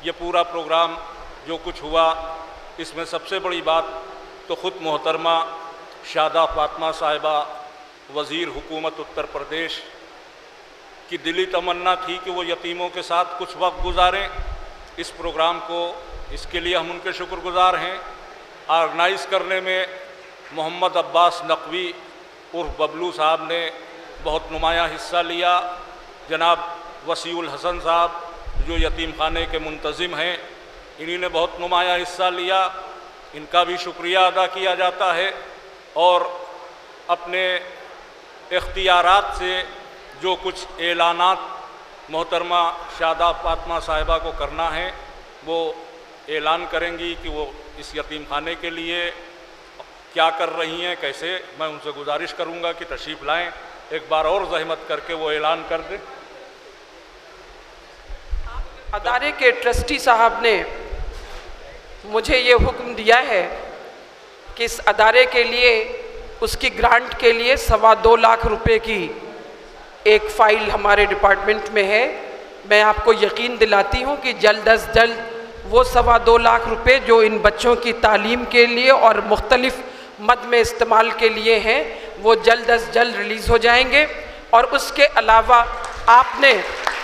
ये पूरा प्रोग्राम जो कुछ हुआ, इसमें सबसे बड़ी बात तो ख़ुद मोहतरमा शादा फातिमा साहिबा वज़ीर हुकूमत उत्तर प्रदेश की दिली तमन्ना थी कि वो यतीमों के साथ कुछ वक्त गुजारें। इस प्रोग्राम को, इसके लिए हम उनके शुक्रगुजार हैं। ऑर्गेनाइज़ करने में मोहम्मद अब्बास नकवी उर्फ बबलू साहब ने बहुत नुमायाँ हिस्सा लिया। जनाब वसीउल हसन साहब जो यतीम खाने के मुंतज़िम हैं, इन्हीं ने बहुत नुमायाँ हिस्सा लिया, इनका भी शुक्रिया अदा किया जाता है। और अपने इख्तियारात से जो कुछ ऐलानात मोहतरमा शादा फातिमा साहिबा को करना है, वो ऐलान करेंगी कि वो इस यतीम खाने के लिए क्या कर रही हैं, कैसे। मैं उनसे गुजारिश करूंगा कि तशरीफ़ लाएं, एक बार और ज़हमत करके वो ऐलान कर दें। अदारे के ट्रस्टी साहब ने मुझे ये हुक्म दिया है कि इस अदारे के लिए, उसकी ग्रांट के लिए 2.25 लाख रुपए की एक फ़ाइल हमारे डिपार्टमेंट में है। मैं आपको यकीन दिलाती हूँ कि जल्द अज जल्द वो 2.25 लाख रुपए जो इन बच्चों की तालीम के लिए और मुख्तलिफ़ मद में इस्तेमाल के लिए हैं, वो जल्द अज जल्द रिलीज़ हो जाएंगे। और उसके अलावा आपने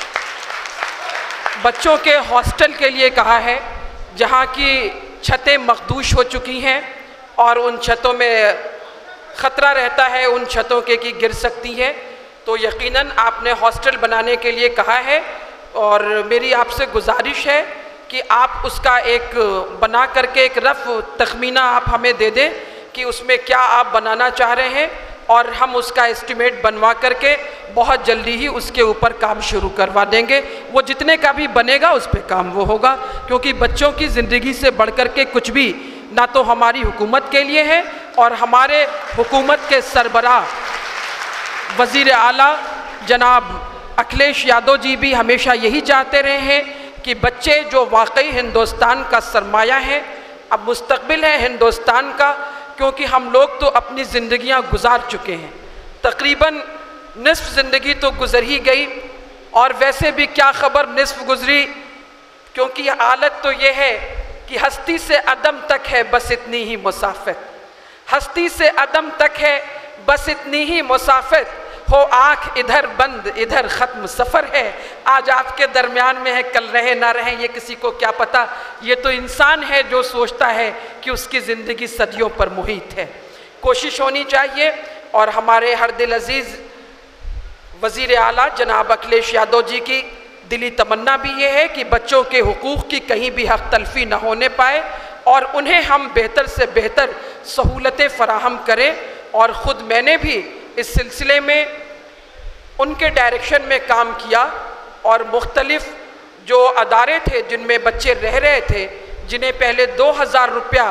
बच्चों के हॉस्टल के लिए कहा है, जहाँ की छतें मखदूश हो चुकी हैं और उन छतों में ख़तरा रहता है उन छतों के कि गिर सकती हैं, तो यकीनन आपने हॉस्टल बनाने के लिए कहा है। और मेरी आपसे गुजारिश है कि आप उसका एक बना करके एक रफ तखमीना आप हमें दे दें कि उसमें क्या आप बनाना चाह रहे हैं, और हम उसका एस्टिमेट बनवा करके बहुत जल्दी ही उसके ऊपर काम शुरू करवा देंगे। वो जितने का भी बनेगा उस पर काम वो होगा, क्योंकि बच्चों की ज़िंदगी से बढ़ कर के कुछ भी ना तो हमारी हुकूमत के लिए है, और हमारे हुकूमत के सरबराह वज़ीर आला जनाब अखिलेश यादव जी भी हमेशा यही चाहते रहे हैं कि बच्चे जो वाकई हिंदुस्तान का सरमाया है, अब मुस्तकबिल है हिंदुस्तान का, क्योंकि हम लोग तो अपनी ज़िंदगियां गुजार चुके हैं, तकरीबन निस्फ ज़िंदगी तो गुजर ही गई, और वैसे भी क्या ख़बर निस्फ गुजरी, क्योंकि हालत तो ये है कि हस्ती से अदम तक है बस इतनी ही मुसाफिर, हस्ती से अदम तक है बस इतनी ही मुसाफिर, हो आँख इधर बंद इधर ख़त्म सफ़र है, आज आपके दरमियान में है कल रहे ना रहे ये किसी को क्या पता। ये तो इंसान है जो सोचता है कि उसकी ज़िंदगी सदियों पर मुहित है। कोशिश होनी चाहिए, और हमारे हर दिल अजीज़ वज़ीर आला जनाब अखिलेश यादव जी की दिली तमन्ना भी ये है कि बच्चों के हुकूक़ की कहीं भी हक़ तलफ़ी न होने पाए, और उन्हें हम बेहतर से बेहतर सहूलतें फ़राहम करें। और ख़ुद मैंने भी इस सिलसिले में उनके डायरेक्शन में काम किया, और मुख्तलिफ़ जो अदारे थे जिनमें बच्चे रह रहे थे, जिन्हें पहले 2000 रुपया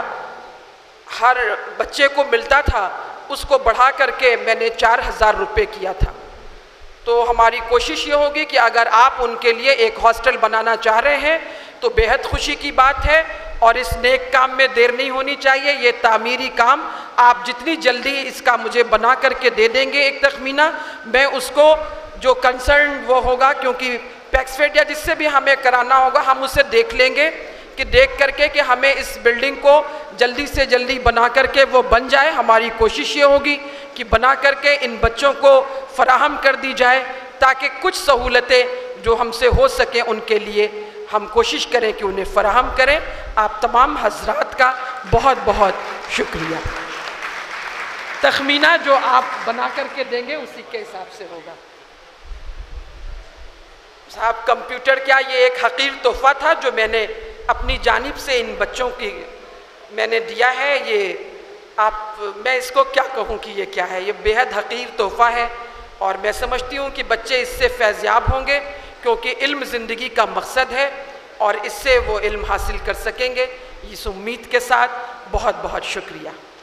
हर बच्चे को मिलता था, उसको बढ़ा करके मैंने 4000 रुपये किया था। तो हमारी कोशिश ये होगी कि अगर आप उनके लिए एक हॉस्टल बनाना चाह रहे हैं तो बेहद खुशी की बात है, और इस नेक काम में देर नहीं होनी चाहिए। ये तामीरी काम आप जितनी जल्दी इसका मुझे बना करके दे देंगे एक तखमीना, मैं उसको जो कंसर्न वो होगा, क्योंकि पैक्सफेड या जिससे भी हमें कराना होगा हम उसे देख लेंगे कि देख करके कि हमें इस बिल्डिंग को जल्दी से जल्दी बना करके वो बन जाए। हमारी कोशिश ये होगी कि बना करके इन बच्चों को फराहम कर दी जाए, ताकि कुछ सहूलतें जो हमसे हो सकें उनके लिए हम कोशिश करें कि उन्हें फराहम करें। आप तमाम हजरात का बहुत बहुत शुक्रिया। तखमीना जो आप बना करके देंगे उसी के हिसाब से होगा। साहब कंप्यूटर क्या, ये एक हकीर तोहफा था जो मैंने अपनी जानिब से इन बच्चों की मैंने दिया है। ये मैं इसको क्या कहूँ कि ये क्या है, ये बेहद हकीर तोहफा है, और मैं समझती हूँ कि बच्चे इससे फैज़याब होंगे, क्योंकि इल्म ज़िंदगी का मकसद है और इससे वो इल्म हासिल कर सकेंगे। इस उम्मीद के साथ बहुत बहुत शुक्रिया।